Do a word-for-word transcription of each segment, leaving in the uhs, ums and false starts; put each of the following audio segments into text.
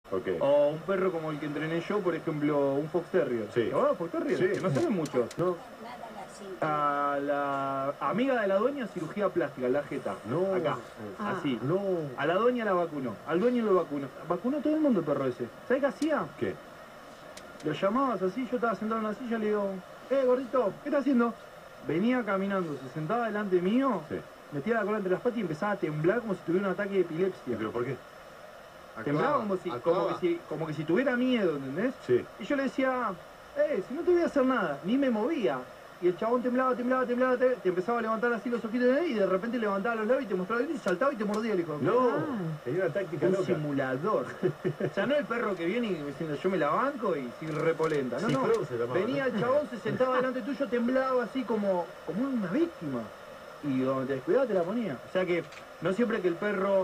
Okay. O un perro como el que entrené yo, por ejemplo, un Fox Terrier. Sí. ¿Oh, Fox Terrier? Sí. Que no se ven muchos. No. A la amiga de la dueña, cirugía plástica, la jeta. No. Acá. Ah. Así. No. A la dueña la vacunó. Al dueño lo vacunó. Vacunó todo el mundo el perro ese. ¿Sabes qué hacía? ¿Qué? Lo llamabas así, yo estaba sentado en la silla, le digo, eh, gordito, ¿qué estás haciendo? Venía caminando, se sentaba delante mío, Sí. metía la cola entre las patas y empezaba a temblar como si tuviera un ataque de ¿Y epilepsia. pero por qué? Temblaba como si, como, que si, como que si tuviera miedo, ¿entendés? Sí. Y yo le decía, eh, si no te voy a hacer nada, ni me movía. Y el chabón temblaba, temblaba, temblaba, te, te empezaba a levantar así los ojitos de él y de repente levantaba los labios y te mostraba el y saltaba y te mordía el hijo de puta. No. Ah. Tenía una táctica Un loca. simulador. O sea, no el perro que viene y diciendo yo me la banco y sin repolenta. No, Sí, no. Frozen se llamaba, Venía ¿no? el chabón, se sentaba delante tuyo, temblaba así como, como una víctima. Y donde te descuidaba te la ponía. O sea que no siempre que el perro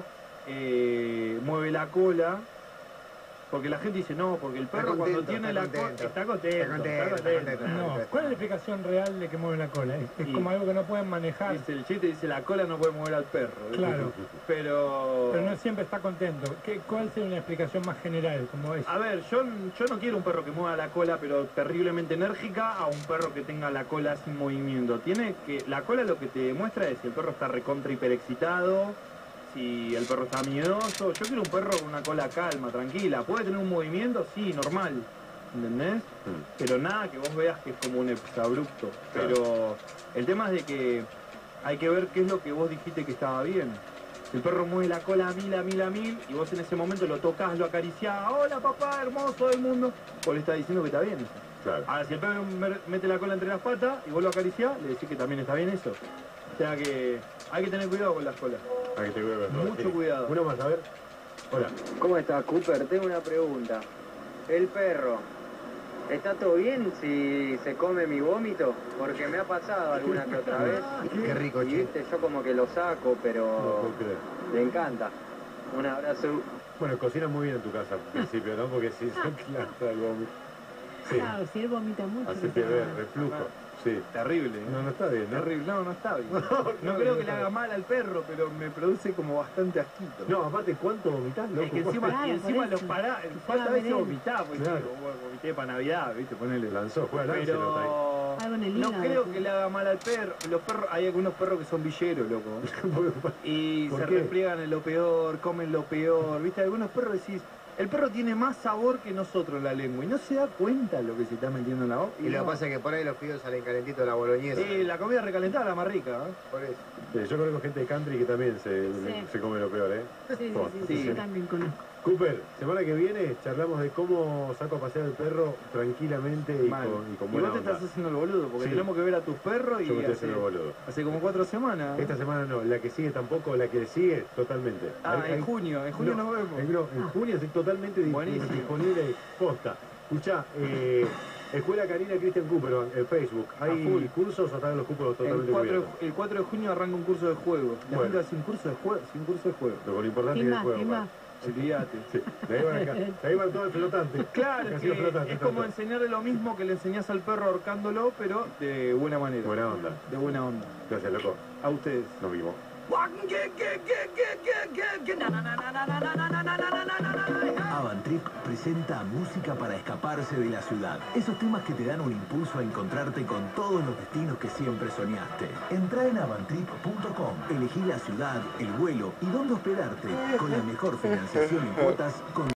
eh, mueve la cola. Porque la gente dice, no, porque el perro contento, cuando tiene está la cola contento. está contento, Está contento, está está contento. contento. No, ¿cuál es la explicación real de que mueve la cola? Es, es Y- como algo que no pueden manejar. Dice el chiste, dice la cola no puede mover al perro. ¿eh? Claro. Pero... Pero no siempre está contento. ¿Qué, ¿Cuál sería una explicación más general? Como es? A ver, yo, yo no quiero un perro que mueva la cola, pero terriblemente enérgica, a un perro que tenga la cola sin movimiento. Tiene que, la cola lo que te demuestra es si el perro está recontra hiperexcitado, si el perro está miedoso. Yo quiero un perro con una cola calma, tranquila. ¿Puede tener un movimiento? Sí, normal. ¿Entendés? Pero nada que vos veas que es como un exabrupto. Pero el tema es de que hay que ver qué es lo que vos dijiste que estaba bien. El perro mueve la cola a mil, a mil, a mil, y vos en ese momento lo tocas, lo acariciás, hola papá, hermoso del mundo, vos le estás diciendo que está bien eso. Claro. Ahora, si el perro mer- mete la cola entre las patas y vos lo acariciás, le decís que también está bien eso. O sea que hay que tener cuidado con las colas. Para que te vea. Mucho cuidado. Uno más, a ver. Hola. ¿Cómo estás, Cooper? Tengo una pregunta. El perro, ¿está todo bien si se come mi vómito? Porque me ha pasado alguna que otra vez. Qué rico, Y che. viste, yo como que lo saco, No pero puedo creer. le encanta. Un abrazo. Bueno, cocinas muy bien en tu casa al principio, ¿no? Porque si son claro, el vómito. Sí. Claro, si él vomita mucho. Hacete que te- ver, reflujo. Sí. Terrible, ¿eh? No, no está bien, ¿no? Terrible. No, no está bien. No, No, no, creo no que le está haga mal al perro, pero me produce como bastante asquito. No, aparte, ¿cuánto vomitas, loco? Es que encima, Claro, y encima por los eso. pará, Encima falta a veces veneno. vomitar, porque Claro. digo, bueno, vomité para Navidad, viste, ponele. Lanzó, juega Lancelot ahí. Pero Algo en el no hígado, creo sí. que le haga mal al perro. Los perros, hay algunos perros que son villeros, loco. Y ¿Por se qué? refriegan en lo peor, comen lo peor, viste, algunos perros decís, el perro tiene más sabor que nosotros en la lengua y no se da cuenta lo que se está metiendo en la boca. Y lo que no. pasa es que por ahí los fideos salen calentitos de la boloñesa. Sí, la comida recalentada es la más rica, ¿eh? Por eso. Sí, yo conozco gente de country que también se, Sí. se come lo peor, ¿eh? Sí, sí, Oh, sí, sí. sí, yo también conozco. Cooper, semana que viene charlamos de cómo saco a pasear al perro tranquilamente y Mal. con, y con Y buena vos te onda. estás haciendo el boludo, porque Sí. tenemos que ver a tus perros y Yo me estoy hace, haciendo el boludo. hace como cuatro semanas. Esta semana no, la que sigue tampoco, la que sigue totalmente. Ah, Hay- en hay- junio, en junio no, nos vemos. En, no, en junio estoy totalmente di- Buenísimo. disponible posta. Escuchá, eh, Escuela Canina Christian Cooper en Facebook. A full. ¿Hay cursos o están los cupos El totalmente cuatro, cubiertos? el cuatro de junio arranca un curso de juego. La Bueno. gente hace un curso de juego, sin curso de juego. Lo, lo importante ¿Quién es el más? juego. ¿Quién pa. más? Olvídate. Sí, de ahí van acá. De ahí van todo el flotante. Claro, Casi que los flotantes, es como tanto. enseñarle lo mismo que le enseñás al perro ahorcándolo, pero de buena manera. Buena onda. De buena onda. Gracias, loco. A ustedes. Nos vimos. Avantrip presenta música para escaparse de la ciudad. Esos temas que te dan un impulso a encontrarte con todos los destinos que siempre soñaste. Entra en avantrip punto com, elegí la ciudad, el vuelo y dónde hospedarte con la mejor financiación y cuotas con